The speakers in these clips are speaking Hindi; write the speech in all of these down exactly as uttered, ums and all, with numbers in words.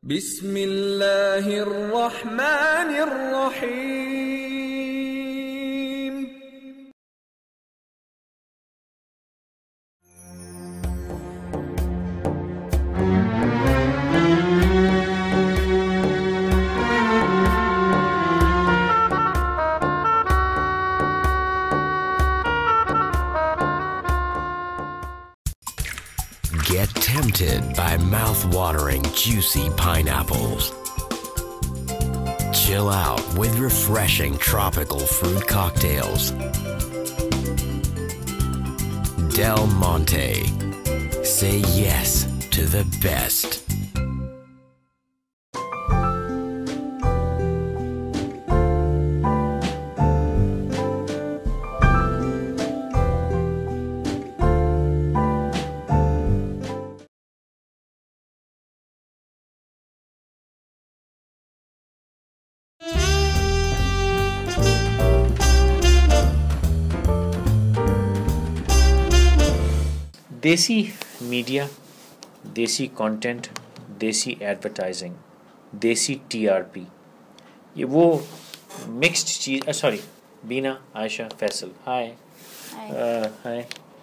बिस्मिल्लाहिर्रहमानिर्रहीम। Get tempted by mouth-watering, juicy pineapples. Chill out with refreshing tropical fruit cocktails. Del Monte. Say yes to the best. देसी मीडिया, देसी कंटेंट, देसी एडवर्टाइजिंग, देसी टीआरपी, ये वो मिक्स्ड चीज़। Sorry, Beena, Ayesha, Faisal, hi hi.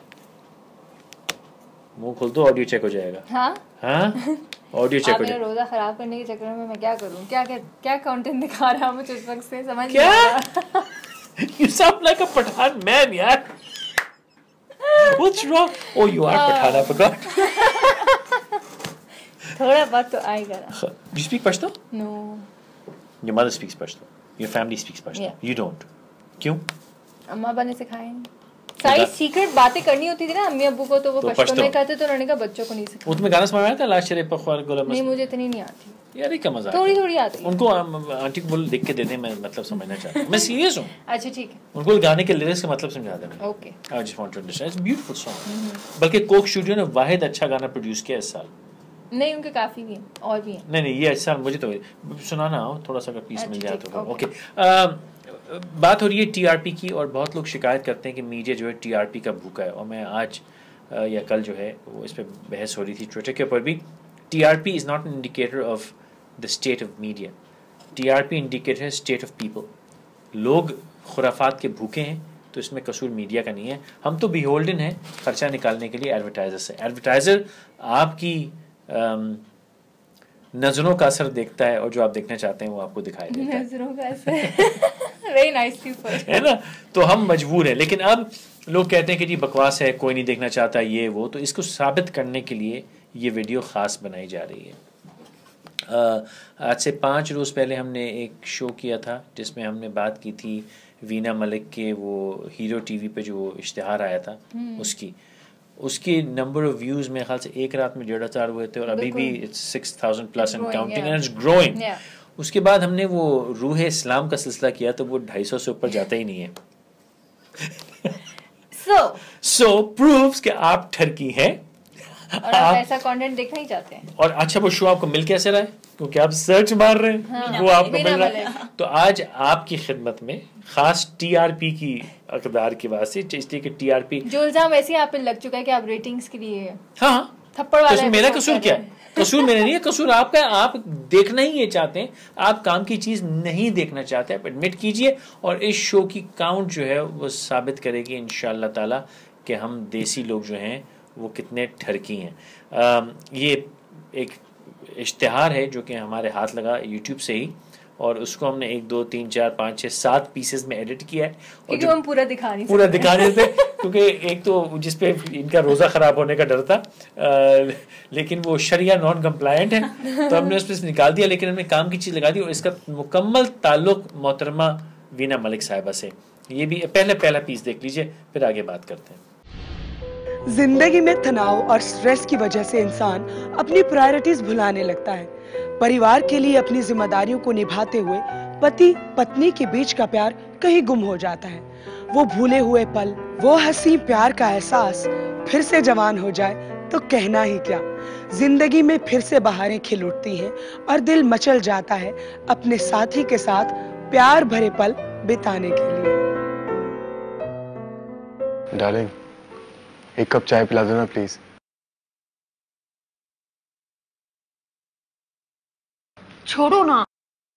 मुंह खोल दो, ऑडियो चेक हो जाएगा। हाँ हाँ ऑडियो चेक हो जाएगा। रोजा खराब करने के चक्कर में मैं क्या करूं? क्या क्या क्या कंटेंट दिखा रहा हूं मुझे उस वक्त से समझ नहीं आ रहा। You sound like a Pathan man यार। What's wrong? Oh, you are Pathan, I forgot. थोड़ा बहुत तो आएगा ना। You speak Pashto? No. Your mother speaks Pashto. Your family speaks Pashto. Yeah. You don't. क्यों? अम्मा अब्बा ने सिखाया नहीं। सारी सीक्रेट बातें करनी होती थी ना अम्मी अब्बू को, तो वो पश्तो में कहते, तो उन्होंने कहा बच्चों को नहीं सिखाया। उसमें गाना समझ आया था लास्ट शरीफ पखवार गुलाम? नहीं, मुझे इतनी नहीं आती यार, ये क्या मजा है। थोड़ी थोड़ी आती है उनको। आंटी को बोल लिख के दे दे, मैं मतलब समझना चाहता हूं। मैं सीरियस हूं। अच्छा ठीक है, उनको गाने के लिरिक्स का मतलब समझा देना। Okay. I just want to understand, it's beautiful song. बल्कि कोक स्टूडियो ने वाहिद अच्छा गाना प्रोड्यूस किया इस साल। नहीं, उनके काफी भी हैं और भी हैं। नहीं नहीं, ये इस साल मुझे तो सुनाना हो थोड़ा सा, अगर पीस मिल जाए तो। ओके, बात हो रही है टीआरपी की, और बहुत लोग शिकायत करते हैं कि मीडिया जो है टीआरपी का भूखा है। और मैं आज या कल जो है वो इस पर बहस हो रही थी ट्विटर के ऊपर भी। TRP is not an indicator of the state of media. TRP indicator है स्टेट ऑफ पीपल। लोग खुराफात के भूखे हैं, तो इसमें कसूर मीडिया का नहीं है। हम तो बिहोल्डन हैं खर्चा निकालने के लिए एडवर्टाइजर से। एडवर्टाइज़र आपकी नज़रों का असर देखता है, और जो आप देखना चाहते हैं वो आपको दिखाई देता है। नज़रों का असर वेरी नाइसली पुट, है ना। तो हम मजबूर हैं। लेकिन अब लोग कहते हैं कि जी बकवास है, कोई नहीं देखना चाहता, ये वो। तो इसको साबित करने के लिए ये वीडियो ख़ास बनाई जा रही है। आज से पाँच रोज़ पहले हमने एक शो किया था जिसमें हमने बात की थी वीना मलिक के वो हीरो टीवी पे जो इश्तिहार आया था उसकी उसके नंबर ऑफ व्यूज़ मेरे ख्याल से एक रात में डेढ़ हज़ार हुए थे, और अभी भी it's six thousand plus and counting, and it's growing. उसके बाद हमने वो रूह इस्लाम का सिलसिला किया, तो वो ढाई सौ से ऊपर जाता ही नहीं है। सो सो प्रूव्स कि आप ठरकी हैं और आप ऐसा कंटेंट देखना ही चाहते हैं। और अच्छा, वो शो आपको मिल कैसे रहा है? क्योंकि आप सर्च मार रहे हैं, हाँ, वो आपको मिल रहा है। तो आज आपकी खिदमत में खास टीआरपी की अकदार की बात से, इसलिए कि टीआरपी जो इल्जाम वैसे ही आप पे लग चुका है कि आप रेटिंग्स के लिए, हाँ, थप्पड़ वाला है। मेरा कसूर क्या है? कसूर मेरा नहीं है, कसूर आपका है। आप देखना ही ये चाहते हैं, आप काम की चीज नहीं देखना चाहते। आप एडमिट कीजिए, और इस शो की काउंट जो है वो साबित करेगी इंशाअल्लाह ताला कि हम देसी लोग जो हैं वो कितने ठरकी हैं। ये एक इश्तिहार है जो कि हमारे हाथ लगा यूट्यूब से ही, और उसको हमने एक दो तीन चार पाँच छः सात पीसेस में एडिट किया है, और जो हम पूरा दिखा नहीं पूरा दिखा रहे थे क्योंकि एक तो जिसपे इनका रोज़ा ख़राब होने का डर था, आ, लेकिन वो शरिया नॉन कंप्लायंट है, तो हमने उसमें से निकाल दिया। लेकिन हमने काम की चीज़ लगा दी, और इसका मुकम्मल ताल्लुक मोहतरमा वीना मलिक साहिबा से। ये भी पहले पहला पीस देख लीजिए, फिर आगे बात करते हैं। जिंदगी में तनाव और स्ट्रेस की वजह से इंसान अपनी प्रायोरिटीज भुलाने लगता है। परिवार के लिए अपनी जिम्मेदारियों को निभाते हुए पति पत्नी के बीच का प्यार कहीं गुम हो जाता है। वो भूले हुए पल, वो हंसी प्यार का एहसास फिर से जवान हो जाए तो कहना ही क्या। जिंदगी में फिर से बहारें खिल उठती हैं और दिल मचल जाता है अपने साथी के साथ प्यार भरे पल बिताने के लिए। डार्लिंग, एक कप चाय पिला दो ना प्लीज। छोड़ो ना।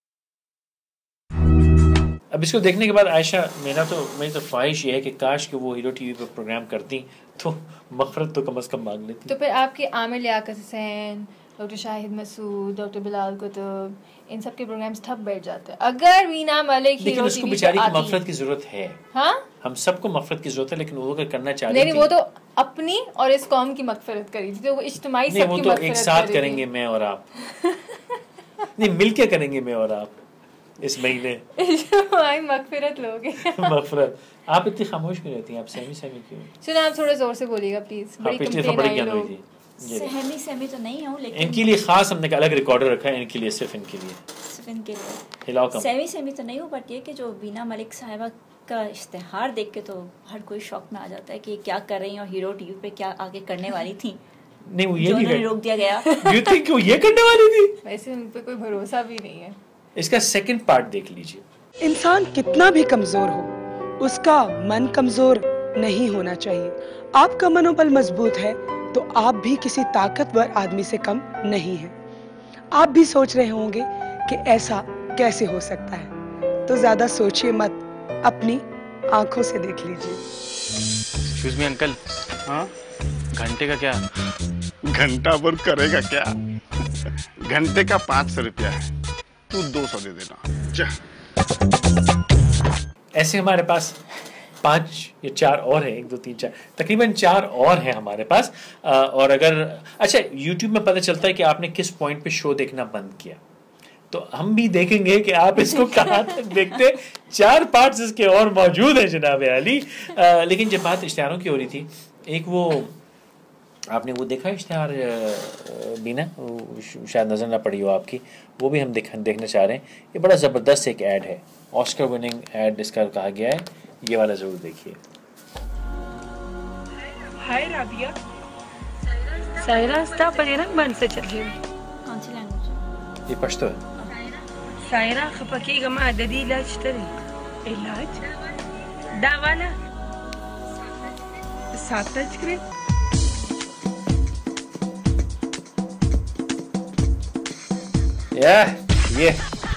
अब इसको देखने के बाद आयशा, मेरा तो मेरी तो ख्वाहिश ये है कि काश कि वो हीरो टीवी पर प्रोग्राम करती तो मग़फ़िरत तो कम से कम मांग लेती। तो फिर आपके आमिर लियाकत हुसैन, डॉक्टर शाहिद मसूद, डॉक्टर बिलाल कुतुब, इन सब के प्रोग्राम्स ठप बैठ जाते हैं अगर वीना मलिक हीरो उसको टीवी बेचारी पे की आती मग़फ़िरत की ज़रूरत है। हाँ, हम सबको मग़फ़िरत की ज़रूरत है, लेकिन वो अगर करना चाह रही नहीं थी, वो तो अपनी और इस कौम की मग़फ़िरत करी थी, तो वो इज्तिमाई नहीं, वो सबकी तो मग़फ़िरत एक साथ करी करेंगे थी। मैं और आप नहीं, मिलके करेंगे मैं और आप इस महीने इज्तिमाई मग़फ़िरत लोगे। मग़फ़िरत। आप इतनी खामोश क्यों रहती हैं? आप सहमी सहमी क्यों? सुना, आप थोड़ा जोर से बोलिएगा प्लीज, हाँ, बड़ी पिछली कंप्लेन खबर आई क्या हुई लोग। थी? सहमी सहमी तो नहीं हूँ, लेकिन इनके लिए खास हमने एक अलग रिकॉर्डर रखा है, इनके लिए, सिर्फ इनके लिए। सिर्फ इनके लिए हिलाओ कम। सहमी सहमी तो नहीं हूँ, बट ये कि जो वीना मलिक साहिबा का इश्तिहार देख के तो हर कोई शौक में आ जाता है कि क्या कर रही हैं और हीरो टीवी पे क्या आगे करने वाली थी। नहीं, वो ये जो नहीं उन्होंने कर- रोक दिया गया। You think वो ये करने वाली थी? वैसे उन पे कोई भरोसा भी नहीं है। इसका सेकंड पार्ट देख लीजिए। इंसान कितना भी कमजोर हो, उसका मन कमजोर नहीं होना चाहिए। आपका मनोबल मजबूत है तो आप भी किसी ताकतवर आदमी से कम नहीं हैं। आप भी सोच रहे होंगे कि ऐसा कैसे हो सकता है, तो ज्यादा सोचिए मत, अपनी आंखों से देख लीजिए। एक्सक्यूज मी अंकल, हाँ, घंटे का क्या? घंटा भर करेगा क्या? घंटे का पाँच सौ रुपया है, तू दो सौ दे देना जा। ऐसे हमारे पास पांच या चार और है, एक दो तीन चार, तकरीबन चार और हैं हमारे पास। आ, और अगर अच्छा, YouTube में पता चलता है कि आपने किस पॉइंट पे शो देखना बंद किया, तो हम भी देखेंगे कि आप इसको कहाँ तक देखते। चार पार्ट्स इसके और मौजूद हैं जनाब अली। आ, लेकिन जब बात इश्तिहारों की हो रही थी, एक वो आपने वो देखा इश्तिहार बीना, शायद नज़र ना पड़ी हो आपकी, वो भी हम देख देखना चाह रहे हैं। ये बड़ा ज़बरदस्त एक ऐड है, ऑस्कर विनिंग ऐड इसका कहा गया है, ये वाला ज़रूर देखिए। हाय राबिया, सायरा स्टा परेरंग बन से चल रही है। कौन सी लैंग्वेज? ये पश्तो है। सायरा खपकेगा मां ददी इलाज तरे इलाज दावाला सात टच करे। या ये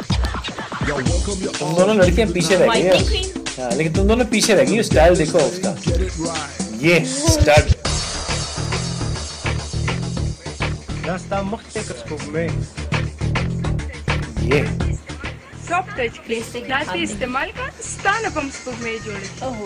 तुम दोनों लड़कियां पीछे रह गई हो। हाँ, लेकिन तुम दोनों पीछे रह गई हो। स्टाइल देखो उसका, ये स्टार्ट ये सॉफ्ट टच करे लास्ट इस्तेमाल का स्टान अपन स्कोप में जोड़े। ओहो,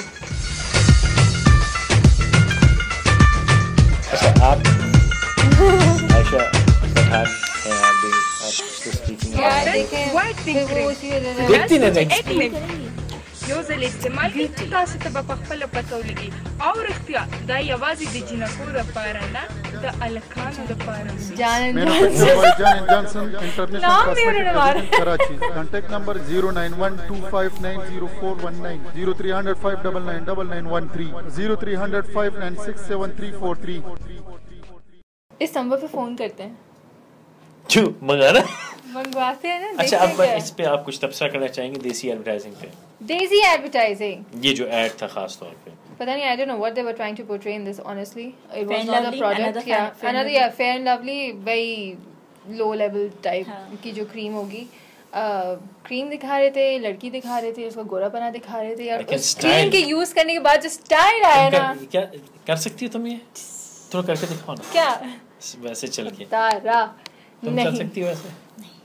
अच्छा, आप आयशा पठान हैं, आप भी आप उसको स्पीकिंग यार देखें, White फिर pink वो उसी वजह से देखती ना नेक्स्ट एक मिनट یو ځل استعمال کړئ تاسو ته به خپل پته ولګي او رښتیا دا یوازې د جنکو لپاره نه د الکانو لپاره जान मेरा मोबाइल जॉन जॉनसन इंटरनेशनल नाम नहीं कॉस्मेटिक उन्होंने मारा। Present Karachi contact number zero nine one two five nine zero four one nine zero three hundred five double nine double nine one three zero three hundred five nine six seven three four three. इस नंबर पे फोन करते हैं, क्यों मंगाना? मंगवाते हैं ना। अच्छा, देखते अब हैं क्या इस पे आप कुछ तबसरा करना चाहेंगे देसी एडवर्टाइजिंग पे? है। देसी एडवर्टाइजिंग, ये जो ऐड था खास तौर पे, पता नहीं, I don't know what they were trying to portray in this, honestly. It was Fair and not a Lovely, product, another yeah. Fair- Fair and Another, yeah, Fair and Lovely, very low level type हाँ। की जो क्रीम होगी, क्रीम दिखा रहे थे, लड़की दिखा रहे थे, उसका गोरापना दिखा रहे थे यार। लेकिन उस style- क्रीम के यूज करने के बाद जो स्टाइल आया ना, कर, क्या कर सकती हो तुम? ये थोड़ा करके दिखाओ ना, क्या वैसे चल के तारा तुम चल नहीं सकती हो वैसे?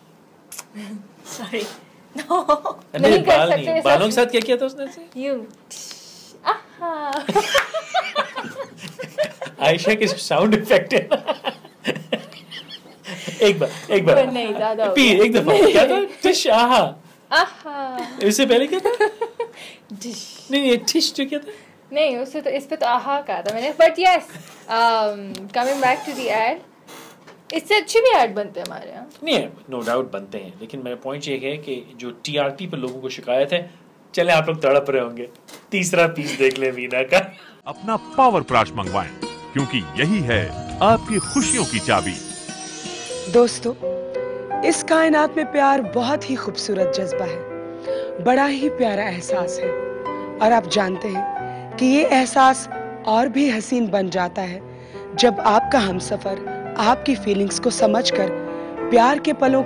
Sorry no. अरे नहीं कर बाल सकते नहीं, ऐसा। बालों के साथ क्या किया था उसने ऐसे? यू आहा आयशा के साउंड इफेक्ट है ना। एक बार एक बार वो नहीं, ज्यादा हो पी गया। एक दफा क्या था? टिश आहा, आहा इससे पहले क्या था? डिश नहीं ये टिश जो क्या था? नहीं, उससे तो इस पे तो आहा कहा था मैंने, but yes, coming back to the ad, इससे अच्छे भी ऐड बनते हैं हमारे यहाँ। नहीं है, नो डाउट बनते हैं, लेकिन मेरा पॉइंट ये है कि जो टीआरपी पर लोगों को शिकायत है, चले आप लोग तड़प रहे होंगे, तीसरा पीस देख ले वीना का। अपना पावर ब्रश मंगवाएं, क्योंकि यही है आपकी खुशियों की चाबी। दोस्तों, इस कायनात में प्यार बहुत ही खूबसूरत जज्बा है, बड़ा ही प्यारा एहसास है, और आप जानते हैं कि ये एहसास और भी हसीन बन जाता है जब आपका हमसफर आपकी फीलिंग्स को समझकर प्यार के पलों को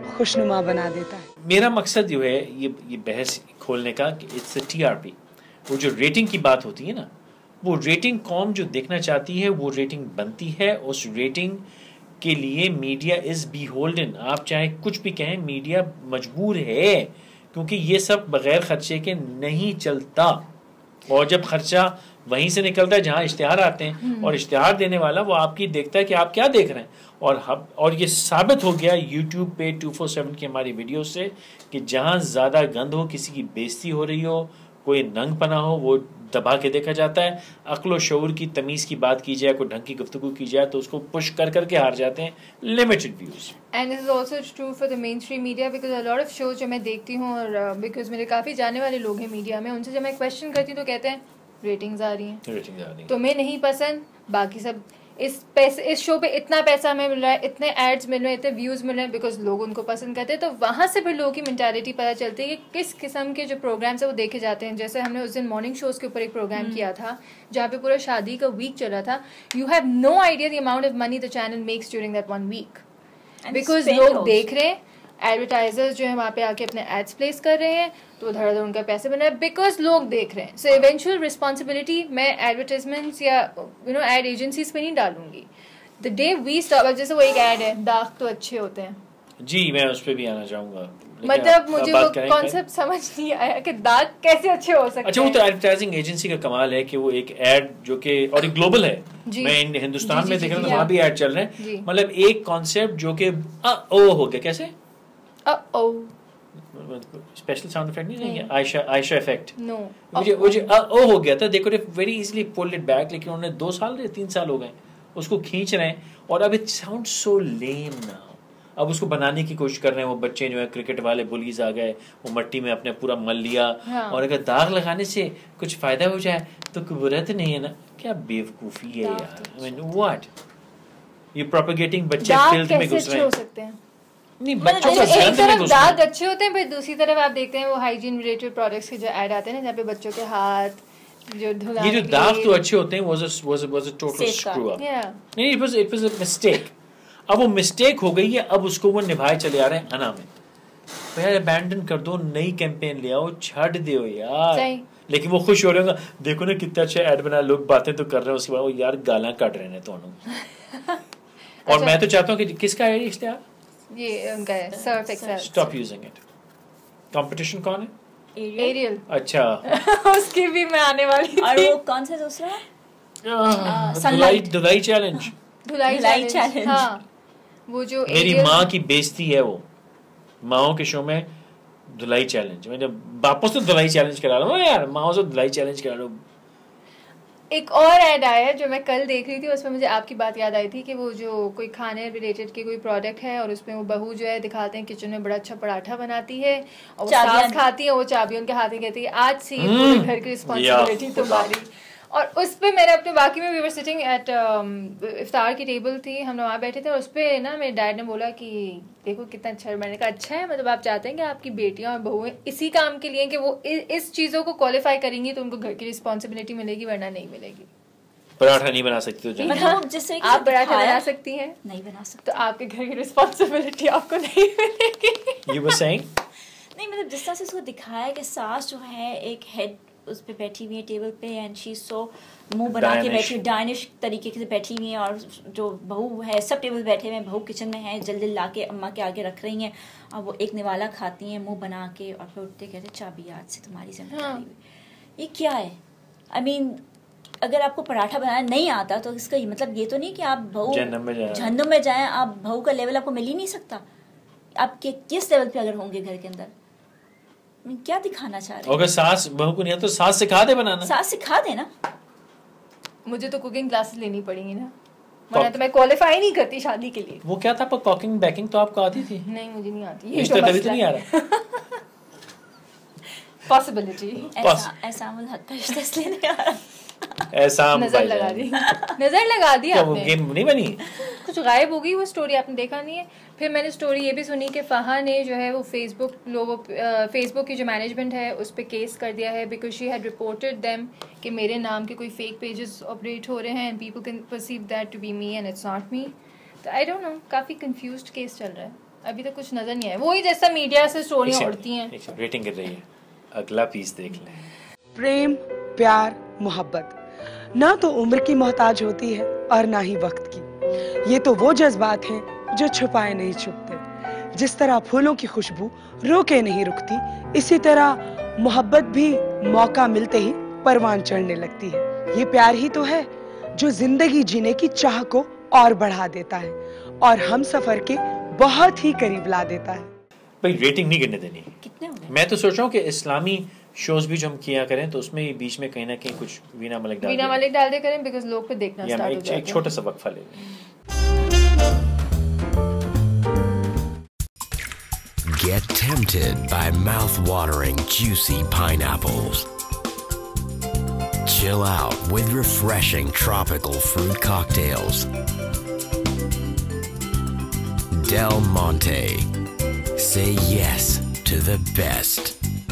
खुशनुमा बना देता है। मेरा मकसद जो है ये ये बहस खोलने का कि इट्स टी आर पी, वो जो रेटिंग की बात होती है ना, वो रेटिंग कौम जो देखना चाहती है वो रेटिंग बनती है। उस रेटिंग के लिए मीडिया इज़ बी होल्डन, आप चाहे कुछ भी कहें, मीडिया मजबूर है, क्योंकि ये सब बग़ैर ख़र्चे के नहीं चलता। और जब खर्चा वहीं से निकलता है जहाँ इश्तिहार आते हैं, और इश्तिहार देने वाला वो आपकी देखता है कि आप क्या देख रहे हैं। और हम और ये साबित हो गया यूट्यूब पे टू फोर सेवन की हमारी वीडियो से कि जहाँ ज़्यादा गंद हो, किसी की बेइज्जती हो रही हो, कोई नंग पना हो, वो दबा के देखा जाता है। अक्ल व शऊर की तमीज़ की बात की जाए, कोई ढंग की गुफ्तगू की जाए तो उसको पुश कर करके हार जाते हैं limited views. And this is also true for the mainstream media, because a lot of shows जो मैं देखती हूँ, और बिकॉज मेरे काफ़ी जाने वाले लोग हैं मीडिया में, उनसे जब मैं क्वेश्चन करती हूँ तो कहते हैं रेटिंग्स आ रही हैं, रेटिंग्स आ रही हैं, तुम्हें नहीं पसंद, बाकी सब इस पैसे, इस शो पे इतना पैसा हमें मिल रहा है, इतने एड्स मिल रहे हैं, इतने व्यूज़ मिल रहे हैं, बिकॉज लोग उनको पसंद करते हैं। तो वहाँ से फिर लोगों की मेंटालिटी पता चलती है कि किस किस्म के जो प्रोग्राम्स है वो देखे जाते हैं। जैसे हमने उस दिन मॉर्निंग शोज़ के ऊपर एक प्रोग्राम किया था जहाँ पे पूरा शादी का वीक चला था। You have no idea the amount of money the channel makes during that one week, because लोग देख रहे हैं, एडवर्टाइजर्स जो है वहाँ पे आके अपने एड्स प्लेस कर रहे हैं, तो उधर उधर उनका पैसे बन रहा है, बिकॉज लोग देख रहे हैं। सो इवेंचुअल रिस्पॉन्सिबिलिटी मैं एडवर्टाइजमेंट्स या यू नो एड एजेंसीज पे नहीं डालूंगी। द डे वी स्टॉप, जैसे वो एक एड है, दाग तो अच्छे होते हैं, जी मैं उस पर भी आना चाहूँगा, मतलब मुझे वो कॉन्सेप्ट समझ नहीं आया कि दाग कैसे अच्छे हो सकते हैं। अच्छा, वो तो एडवर्टाइजिंग एजेंसी का कमाल है कि वो एक एड जो कि और एक ग्लोबल है, मैं हिंदुस्तान में देख रहा हूँ वहाँ भी एड चल रहे हैं, मतलब एक कॉन्सेप्ट जो कि ओ हो गया, कैसे ओ स्पेशल साउंड इफेक्ट नहीं है, आयशा आयशा इफेक्ट, नो मुझे मुझे ओ हो गया था, देखो very easily pulled it back, लेकिन उन्होंने दो साल या तीन साल हो गए उसको खींच रहे हैं, और अब it sound so lame now. अब उसको बनाने की कोशिश कर रहे हैं वो बच्चे जो है, क्रिकेट वाले बुलीज आ गए, वो मट्टी में अपने पूरा मल लिया, हाँ। और अगर दाग लगाने से कुछ फायदा हो जाए तो कोई बुरा तो नहीं है ना। क्या बेवकूफ़ी है यार, I mean what you propagating, बच्चे फिल्थ में घुस रहे हैं। नहीं, बच्चों का एक तरफ दाग अच्छे होते हैं, फिर दूसरी तरफ आप देखते हैं वो हाइजीन रिलेटेड प्रोडक्ट्स के जो ऐड आते हैं ना, जहाँ पे बच्चों के हाथ जो धुलाने, ये जो दाग तो अच्छे होते हैं, was a was a was a total screw up, नहीं it was it was a mistake. अब वो मिस्टेक हो गई है, अब उसको वो निभाए चले आ रहे हैं अना में। यार अबैंडन कर दो, नई कैंपेन ले आओ, छाड़ दो यार। लेकिन वो खुश हो रहे होंगे, देखो ना कितना अच्छा ऐड बना, लोग बातें तो कर रहे हैं, उसके बाद वो यार गालां काट रहे हैं तो और मैं तो चाहता हूँ कि किसका है इश्तिहार, ये उनका है, Surf Excel, stop using it. Competition कौन है? एरियल। अच्छा उसकी भी मैं आने वाली थी। और वो कौन सा दूसरा? धुलाई धुलाई चैलेंज, धुलाई चैलेंज, हाँ वो जो मेरी माँ की बेइज्जती है, वो माओ के शो में धुलाई चैलेंज, मैंने वापस तो धुलाई चैलेंज करा रहा हूँ यार, माओ से धुलाई चैलेंज करा रहा हूँ। एक और ऐड आया है जो मैं कल देख रही थी, उसमें मुझे आपकी बात याद आई थी कि वो जो कोई खाने रिलेटेड के कोई प्रोडक्ट है, और उसमें वो बहू जो है दिखाते हैं किचन में बड़ा अच्छा पराठा बनाती है, और वो सास खाती है, वो चाबी उनके हाथ में कहती है आज से पूरे घर की रिस्पॉन्सिबिलिटी तुम्हारी। और उस पे मैंने अपने बाकी में वी वर सिटिंग एट इफ्तार की टेबल थी, हम लोग वहाँ बैठे थे, और उस पर ना मेरे डैड ने बोला कि देखो कितना अच्छा। मैंने कहा अच्छा है, मतलब आप चाहते हैं कि आपकी बेटियां और बहुएं इसी काम के लिए कि वो इस चीज़ों को क्वालिफाई करेंगी तो उनको घर की रिस्पॉन्सिबिलिटी मिलेगी, वरना नहीं मिलेगी। पराठा नहीं बना सकती तो मतलब जिससे आप पराठा बना सकती हैं, नहीं बना सकती तो आपके घर की रिस्पॉन्सिबिलिटी आपको नहीं मिलेगी। You were saying? नहीं मतलब जिस तरह से उसको दिखाया कि सास जो है एक हेड उस पे बैठी हुई है टेबल पे, एंड शी सो मुंह बना के बैठी, डायनिश तरीके से बैठी हुई है, और जो बहू है सब टेबल बैठे हुए हैं, बहू किचन में है, जल्दी ला के अम्मा के आगे रख रही हैं, और वो एक निवाला खाती हैं मुंह बना के, और फिर उठते कहते चाबी आज से तुम्हारी जिम्मेदारी हुई। ये क्या है? आई मीन अगर आपको पराठा बनाना नहीं आता तो इसका ये मतलब ये तो नहीं कि आप बहू जहन्नुम में जाएं, आप बहू का लेवल आपको मिल ही नहीं सकता। आप किस लेवल पे अगर होंगे घर के अंदर, क्या दिखाना चाह रहे हैं? अगर सास बहू को नहीं आता तो सास सिखा दे बनाना, सास सिखा दे ना। मुझे तो कुकिंग क्लासेस लेनी पड़ेंगी ना, वरना तो मैं क्वालिफाई नहीं करती शादी के लिए। वो क्या था, पर कुकिंग बेकिंग तो आपको आती थी? नहीं मुझे नहीं आती, ये तो तभी तो नहीं आ रहा। पॉसिबिलिटी ऐसा ऐसा मुझे हक का रिश्ता इसलिए नहीं आ रहा। ऐसा नजर लगा दी नजर लगा दी आपने, वो गेम नहीं बनी, कुछ गायब हो गई वो स्टोरी, आपने देखा नहीं है। फिर मैंने स्टोरी ये भी सुनी कि फ़हा ने जो है वो फेसबुक लोगों फेसबुक की जो मैनेजमेंट है उस पर केस कर दिया है, because she had reported them कि मेरे नाम के कोई फेक पेजेस ऑपरेट हो रहे हैं, and people can perceive that to be me and it's not me. तो आई डोंट नो, काफ़ी कंफ्यूज्ड केस चल रहा है। अभी तक कुछ नजर नहीं है, वही जैसा मीडिया से स्टोरियां उड़ती हैं। रेटिंग कर रही है, अगला पीस देख लें। प्रेम, प्यार, मोहब्बत ना तो उम्र की मोहताज होती है और ना ही वक्त की। ये तो वो जज्बात हैं जो छुपाए नहीं छुपते। जिस तरह फूलों की खुशबू रोके नहीं रुकती, इसी तरह मोहब्बत भी मौका मिलते ही परवान चढ़ने लगती है। ये प्यार ही तो है जो जिंदगी जीने की चाह को और बढ़ा देता है और हम सफर के बहुत ही करीब ला देता है। भाई रेटिंग नहीं गिनने देनी। कितने हो गए? मैं तो सोच रहा हूँ कि इस्लामी शोज भी जो हम किया करें तो उसमें बीच में कहीं ना कहीं कुछ वीना मलिक डाल वीना मलिक डाल दे करें, बिकॉज़ लोग पे देखना स्टार्ट हो जाते हैं। एक छोटा सा वक्फा ले लें। Get tempted by mouth-watering, juicy pineapples. Chill out with refreshing tropical fruit cocktails. Del Monte. Say yes to the best.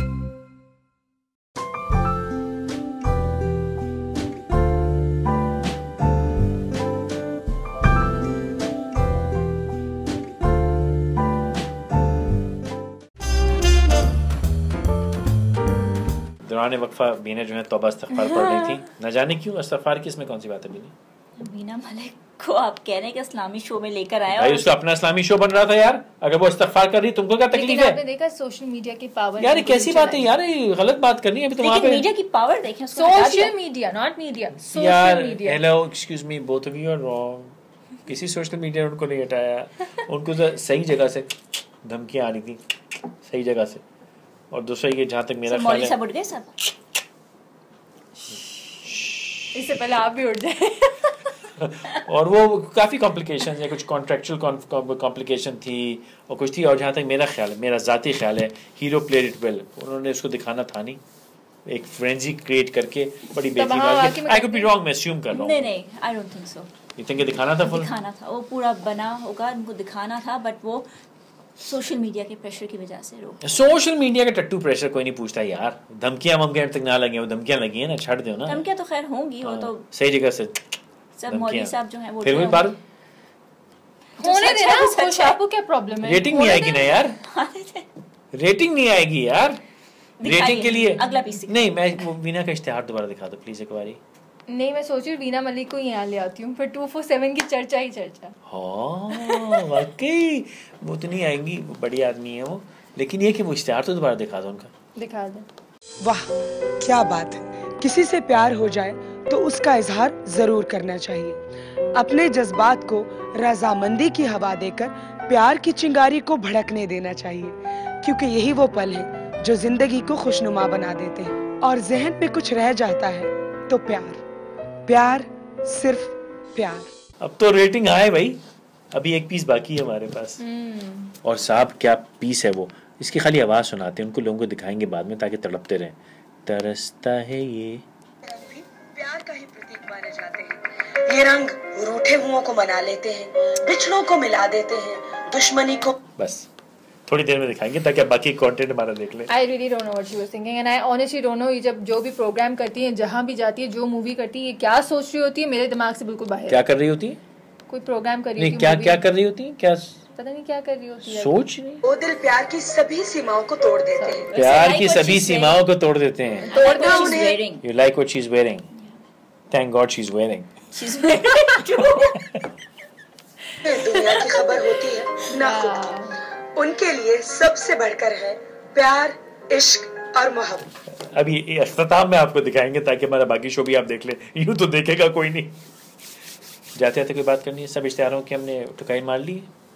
दौरान वक्फा बीना जो है तौबा इस्तग़फ़ार पढ़ रही थी, न जाने क्यों इस्तग़फ़ार की इसमें कौन सी बात है बीना? वीना मलिक को आप कह रहे हैं कि इस्लामी शो में लेकर आए, भाई उसका अपना इस्लामी शो बन रहा था यार, अगर वो इस्तग़फ़ार कर रही तुमको क्या तकलीफ है? आपने देखा सोशल मीडिया की पावर यार कैसी बात है यार, ये गलत बात करनी है अभी तो वहाँ पे। मीडिया की पावर देखें, social media not media, social media. Hello excuse me both of you are wrong. किसी सोशल मीडिया ने उनको नहीं हटाया, उनको तो सही जगह से धमकियां आ रही थी, सही जगह से। और दूसरा ये जहाँ तक मेरा ख्याल है, उठ गए सब, इससे पहले आप भी उठ जाए। और वो काफ़ी कॉम्प्लिकेशन है, कुछ कॉन्ट्रेक्चुअल कॉम्प्लिकेशन थी और कुछ थी। और जहाँ तक मेरा ख्याल है, मेरा ज़ाती ख्याल है, हीरो प्लेड इट वेल। उन्होंने उसको दिखाना था नहीं, एक फ्रेंजी क्रिएट करके बड़ी बेहतरीन बात है। आई कुड बी रॉन्ग, मैं अस्यूम कर रहा हूँ। नहीं नहीं, I don't think so. You think दिखाना था, फुल दिखाना था, वो पूरा बना होगा, उनको दिखाना था, बट वो सोशल मीडिया के प्रेशर की वजह से रोक। सोशल मीडिया का टट्टू प्रेशर कोई नहीं पूछता यार। धमकियां ममकियां तक ना लगे, वो धमकियां लगी है ना, छड़ दो ना। धमकियां तो खैर होंगी, वो तो सही जगह से सब मौलवी साहब जो हैं वो फिर वही बार होने देना। कुछ आपको क्या प्रॉब्लम है? रेटिंग नहीं आएगी ना यार, रेटिंग नहीं आएगी यार। रेटिंग के लिए अगला पीसी नहीं, मैं वो वीना का इश्तिहार दोबारा दिखा दो प्लीज एक बारी। नहीं, मैं सोच रही हूँ वीना मलिक को यहाँ ले आती हूँ, फिर टू फोर सेवन की चर्चा ही चर्चा। हाँ वाकई वो तो नहीं आएंगी, वो बड़ी आदमी है वो, लेकिन ये कि वो इश्तिहार तो दोबारा दिखा दो उनका। दिखा दे। वाह क्या बात है, किसी से प्यार हो जाए तो उसका इजहार जरूर करना चाहिए। अपने जज्बात को रजामंदी की हवा देकर प्यार की चिंगारी को भड़कने देना चाहिए, क्योंकि यही वो पल है जो जिंदगी को खुशनुमा बना देते हैं। और जहन पे कुछ रह जाता है तो प्यार, प्यार सिर्फ प्यार। अब तो रेटिंग आए भाई, अभी एक पीस बाकी है हमारे पास। और साहब क्या पीस है वो, इसकी खाली आवाज सुनाते हैं, उनको लोगों को दिखाएंगे बाद में ताकि तड़पते रहें। तरसता है ये प्यार का ही प्रतीक माने जाते हैं। ये रंग रूठे हुओं को मना लेते हैं, बिछड़ों को मिला देते हैं, दुश्मनी को। बस थोड़ी देर में दिखाएंगे ताकि आप बाकी कंटेंट हमारा देख लें। I really don't know what she was thinking and I honestly don't know, ये जब जो भी प्रोग्राम करती है, जहाँ भी जाती है, जो मूवी करती है, ये क्या सोच रही होती है, मेरे दिमाग से बिल्कुल बाहर। क्या कर रही होती है? कोई प्रोग्राम कर रही होती है। क्या क्या कर रही होती है? क्या पता नहीं क्या कर रही होती है। सोच नहीं। वो दिल प्यार की सभी सीमाओं को तोड़ देते हैं। प्यार की सभी सीमाओं को तोड़ देते हैं। तोड़ दो उन्हें। You like what she's wearing? Thank God she's wearing. She's wearing. दुनिया की खबर होती है ना खुद। उनके लिए सबसे बढ़कर है प्यार, इश्क और मोहब्बत। अभी अख्ताम में आपको दिखाएंगे ताकि हमारा बाकी शो भी आप देख ले, यूं तो देखेगा कोई नहीं। जाते जाते कोई बात करनी है, सब इश्तिहारों की हमने टुकाई मार ली।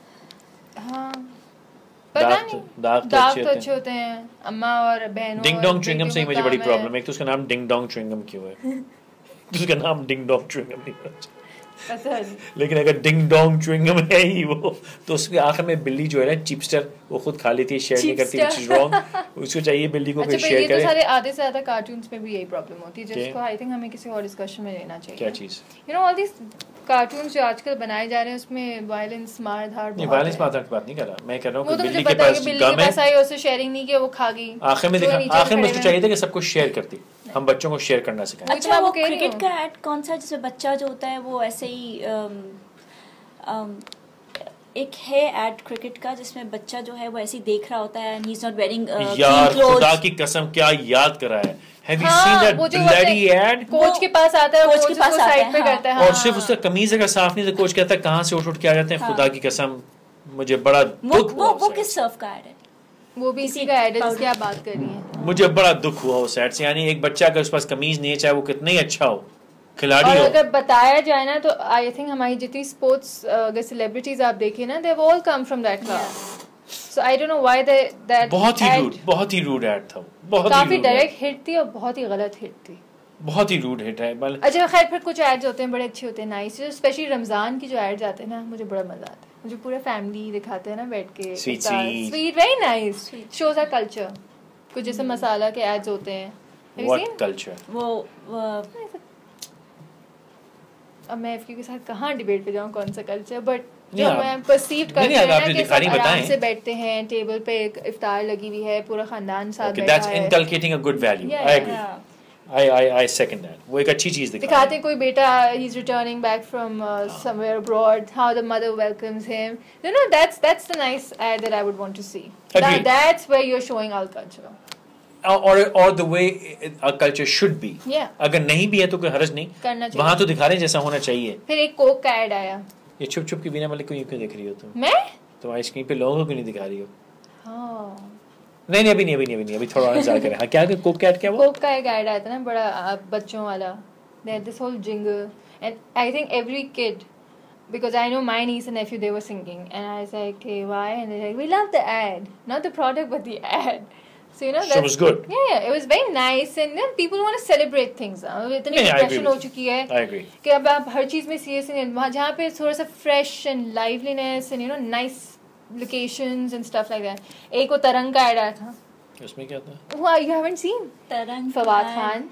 हाँ, पता दाग नहीं, दाग दाग तो अच्छे होते हैं। अम्मा और बहनों डिंग डोंग च्युइंगम से ही मुझे बड़ी प्रॉब्लम है। एक तो उसका नाम डिंग डोंग च्युइंगम क्यों है? उसका नाम डिंग डोंग च्युइंगम नहीं है, लेकिन अगर डिंग डोंग च्युइंगम है ही वो, तो उसके आखिर में बिल्ली जो है ना चिपस्टर, वो खुद खा लेती है, शेयर नहीं करती, व्हिच इज रॉन्ग। उसको चाहिए बिल्ली को फिर शेयर करे। तो सारे आधे से ज्यादा कार्टून्स में भी यही प्रॉब्लम होती है, जिसको आई थिंक हमें किसी और डिस्कशन में लेना चाहिए। क्या चीज? You know all this cartoons जो आजकल बनाए जा रहे हैं, उसमें वायलेंस, मार धाड़ बहुत है। वायलेंस मार धाड़ की बात नहीं कर रहा मैं, कह रहा हूं कि बिल्ली के पास बिल्ली के पास आई, उससे शेयरिंग नहीं किया, वो खा गई। आखिर में देखा, आखिर में उसको चाहिए था कि सब कुछ शेयर करती। हम बच्चों को शेयर करना सिखाएं। अच्छा वो क्रिकेट का ऐड कौन सा, जिसमें बच्चा जो होता है वो ऐसे ही एक है एड क्रिकेट का जिसमें बच्चा जो है वो ऐसे ही देख रहा होता है and he's not wearing uh, यार clean clothes. खुदा की कसम क्या याद करा है. Have you हाँ, seen that वो जो bloody ad? कोच के पास आता है, कोच के पास आता साइड है, पे हाँ. करता है. और सिर्फ उसका कमीज अगर साफ नहीं तो कोच कहता है कहाँ से उठ उठ के आ जाते हैं. हाँ. खुदा की कसम मुझे बड़ा वो दुख वो हुआ वो उस किस सर्फ का एड है? वो भी इसी का एड है जिसकी आप बात कर रही हैं. मुझे बड़ा दुख हुआ उस एड से. यानी एक बच्चा अगर उसके पास कमीज नहीं है चाहे वो कितना ही अच्छा हो खिलाड़ी और हो. अगर बताया जाए ना तो आई थिंक हमारी जितनी स्पोर्ट्स अगर सेलिब्रिटीज आप देखें ना, they have all come from that class. So I don't know why they that बहुत ही रूड बहुत ही रूड एड था. बहुत काफी ही डायरेक्ट हिट थी और बहुत ही गलत हिट थी. बहुत ही रूड हिट है. बल अच्छा खैर फिर कुछ एड्स होते हैं बड़े अच्छे होते हैं, नाइस. स्पेशली रमजान की जो एड्स आते हैं ना, मुझे बड़ा मजा आता है. मुझे पूरा फैमिली दिखाते हैं ना बैठ के. Sweet, sweet. Sweet very nice. Shows our culture. कुछ जैसे मसाला के एड्स होते हैं. What culture. वो अब मैं एफक्यू के साथ कहाँ डिबेट पे जाऊँ कौन सा कल्चर, बट जो Yeah. मैं परसीव करती नहीं, हूँ नहीं, ना आपने कि दिखानी सब आराम बताएं. से बैठते हैं टेबल पे, एक इफ्तार लगी हुई है, पूरा खानदान साथ Okay, बैठा that's है. inculcating a good value. Yeah, I yeah. agree. I I I second that. वो एक अच्छी चीज दिखाते दिखाते हैं कोई बेटा he is returning back from uh, somewhere abroad, how the mother welcomes him. You know, that's that's the nice ad that I would want to see. That, Agreed. that's where you're showing our culture. or or the way a culture should be. Yeah. अगर नहीं भी है तो कोई हर्ज नहीं. करना चाहिए. वहाँ तो दिखा रहे हैं जैसा होना चाहिए. फिर एक कोक का ad आया. ये छुप छुप के बिना मलिक को यूं क्यों देख रही हो तुम? मैं? तो आइसक्रीम पे लोगों को क्यों नहीं दिखा रही हो? हाँ. नहीं नहीं अभी नहीं अभी नहीं अभी नहीं अभी थोड़ा और इंतजार करें. हाँ क्या कोक कैट क्या वो? कोक का एक ad आया था ना बड़ा आ, बच्चों वाला. They had this whole jingle and I think every kid, because I know my niece and nephew, they were singing and I was like, okay, why? And they're like, we love the ad, not the product but the ad. So you know So it was good. Yeah, yeah, it was very nice and then people want to celebrate things. इतनी Yeah, I agree डिप्रेशन हो with you. चुकी है I agree. कि अब आप हर चीज में सीरियस नहीं, वहाँ जहाँ पे थोड़ा सा fresh and liveliness and you know nice locations and stuff like that. एक वो तरंग का ad आया था. उसमें क्या था? Who you haven't seen? तरंग फवाद खान,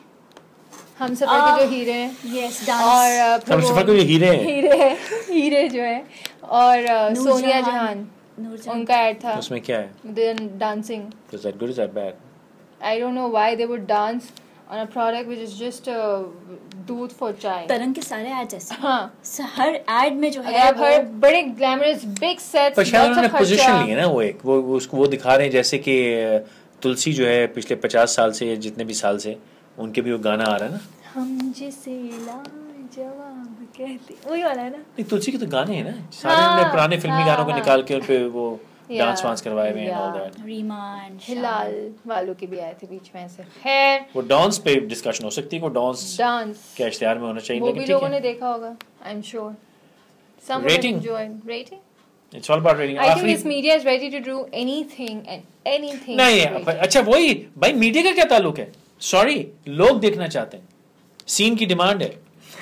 हम सफर के जो हीरे हैं. Yes, और dance. uh, हम सफर के जो हीरे हैं. हीरे हैं, हीरे जो है. और uh, नूर सोनिया जहां. जहान, नूरजहां. उनका एड था. उसमें क्या है? Then dancing. Was that good? Is that bad? I don't know why they would dance on a product which is just uh, दूध for chai. तरंग के सारे एड्स ऐसे. हाँ. स- हर एड में जो अगर है आप हर बड़े ग्लैमरस बिग सेट्स, पर शायद उन्होंने पोजीशन ली है ना वो एक वो वो उसको वो दिखा रहे हैं जैसे कि तुलसी जो है पिछले पचास साल से जितने भी साल से उनके भी वो गाना आ रहा है ना. हम जिसे लाजवाब कहते, वही वाला है ना. नहीं तुलसी के तो गाने हैं ना सारे हाँ, उन्होंने पुराने फिल्मी हाँ, गानों को हाँ. निकाल के उन पे वो Yeah, डांस वांस करवाए हुए हैं yeah. All that. Reema and Hilal वालों के भी आए थे बीच में से. खैर वो डांस पे डिस्कशन हो सकती है वो डांस डांस क्या इश्तिहार में होना चाहिए. वो भी लेकिन लोगों ठीक ने है. देखा होगा, I am sure. Some would Rating? enjoy rating. It's all about rating. I think आखिरी this media is ready to do anything and anything. नहीं for rating. अच्छा वही भाई मीडिया का क्या ताल्लुक है. सॉरी लोग देखना चाहते हैं. सीन की डिमांड है.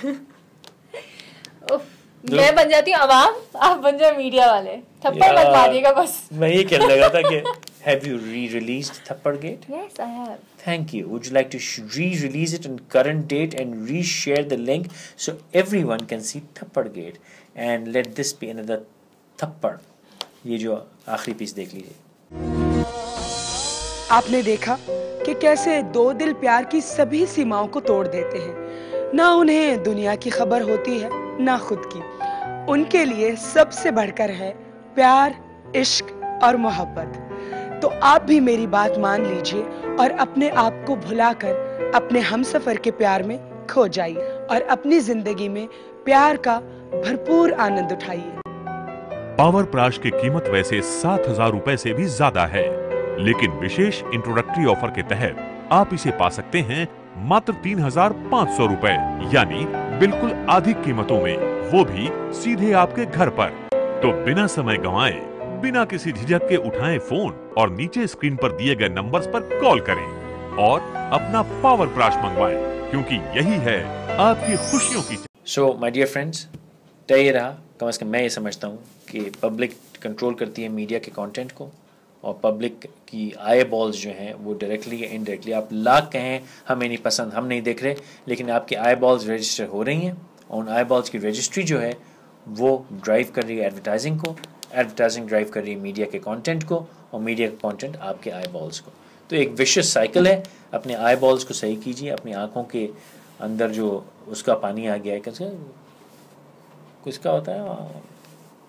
उफ, मैं बन जाती हूँ आवाम, आप बन जाओ मीडिया वाले. थप्पड़ मत यार, मारिएगा बस. मैं ये कहने लगा था कि have you re-released Thappad Gate? Yes, I have. Thank you. Would you like to sh- re-release it on current date and re-share the link so everyone can see Thappad Gate and let this be another Thappad. ये जो आखिरी पीस देख लीजिए. आपने देखा कि कैसे दो दिल प्यार की सभी सीमाओं को तोड़ देते हैं. ना उन्हें दुनिया की खबर होती है ना खुद की. उनके लिए सबसे बढ़कर है प्यार, इश्क और मोहब्बत. तो आप भी मेरी बात मान लीजिए और अपने आप को भुलाकर अपने हमसफर के प्यार में खो जाइए और अपनी जिंदगी में प्यार का भरपूर आनंद उठाइए. पावर प्राश की कीमत वैसे सात हजार रूपए से भी ज्यादा है, लेकिन विशेष इंट्रोडक्टरी ऑफर के तहत आप इसे पा सकते हैं मात्र तीन हजार पाँच सौ रूपए, यानी बिल्कुल आधी कीमतों में, वो भी सीधे आपके घर पर. तो बिना समय गंवाए, बिना किसी झिझक के उठाएं फोन और नीचे स्क्रीन पर दिए गए नंबर्स पर कॉल करें और अपना पावर प्राश मंगवाएं, क्योंकि यही है आपकी खुशियों की. सो माय डियर फ्रेंड्स, तय रहा कम से कम मैं ये समझता हूँ कि पब्लिक कंट्रोल करती है मीडिया के कंटेंट को और पब्लिक की आई बॉल्स जो हैं वो डायरेक्टली या इनडायरेक्टली, आप लाख कहें हमें नहीं पसंद, हम नहीं देख रहे, लेकिन आपकी आई बॉल्स रजिस्टर हो रही हैं और उन आई बॉल्स की रजिस्ट्री जो है वो ड्राइव कर रही है एडवर्टाइजिंग को, एडवर्टाइजिंग ड्राइव कर रही है मीडिया के कंटेंट को और मीडिया का कंटेंट आपके आई बॉल्स को. तो एक विशियस साइकिल है. अपने आई बॉल्स को सही कीजिए. अपनी आँखों के अंदर जो उसका पानी आ गया है, कैसे किसका होता है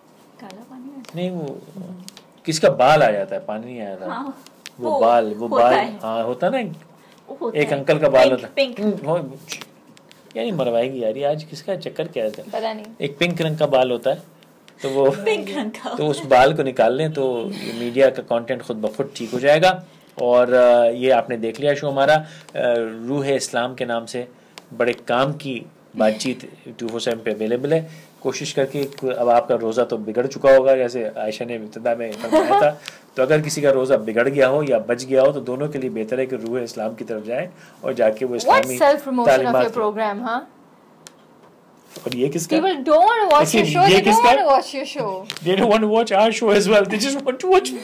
काला पानी नहीं, वो किसका बाल आ जाता है, पानी नहीं आया था। हाँ, वो, वो बाल वो बाल हाँ होता ना, एक अंकल का बाल होता है, यानी मरवाएगी यार, आज किसका चक्कर क्या है, पता नहीं। एक पिंक रंग का बाल होता है, तो वो पिंक रंग का, तो उस बाल को निकाल लें तो मीडिया का कंटेंट खुद ब खुद ठीक हो जाएगा। और ये आपने देख लिया शो हमारा रूह इस्लाम के नाम से, बड़े काम की बातचीत टू फोर सेवन पे अवेलेबल है। कोशिश करके, अब आपका रोज़ा तो बिगड़ चुका होगा जैसे आयशा ने इब्तिदा में फरमाया था, तो अगर किसी का रोज़ा बिगड़ गया हो या बच गया हो तो दोनों के लिए बेहतर है कि रूह इस्लाम की तरफ जाए और जाके वो इस्लामी तालीमात प्रोग्राम। हाँ, और ये किसका? People don't want to watch your show. They don't want to watch your show. They don't want to watch our show as well. They just want to watch.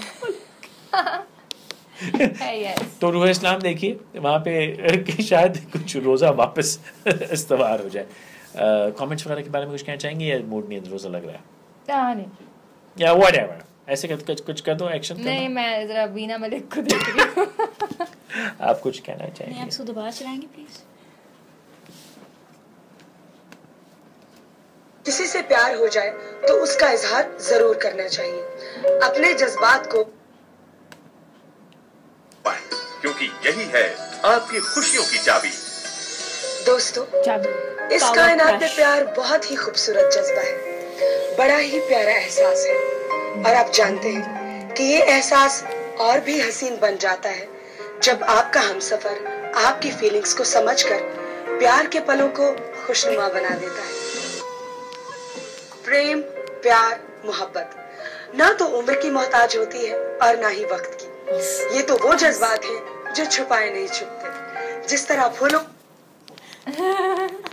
Yes. तो रूह इस्लाम देखिए, वहाँ पे शायद कुछ रोज़ा वापस इस्तवार हो जाए। कमेंट्स वगैरह के बारे में कुछ कहना चाहेंगे या मूड नहीं है, रोज़ा लग रहा है? नहीं। या व्हाटएवर, ऐसे कुछ कुछ कर दो, एक्शन नहीं, मैं जरा बीना मलिक को देख रही हूँ। आप कुछ कहना चाहेंगे? नहीं, आप इसको दोबारा चलाएंगे प्लीज। किसी से प्यार हो जाए तो उसका इजहार जरूर करना चाहिए, अपने जज्बात को, क्योंकि यही है आपकी खुशियों की चाबी। दोस्तों, इस कायनात में प्यार बहुत ही खूबसूरत जज्बा है, बड़ा ही प्यारा एहसास है, और आप जानते हैं कि ये एहसास और भी हसीन बन जाता है जब आपका हमसफर आपकी फीलिंग्स को समझकर प्यार के पलों को खुशनुमा बना देता है। प्रेम, प्यार, मोहब्बत ना तो उम्र की मोहताज होती है और ना ही वक्त की। ये तो वो जज्बात हैं जो छुपाए नहीं छुपते, जिस तरह फूलों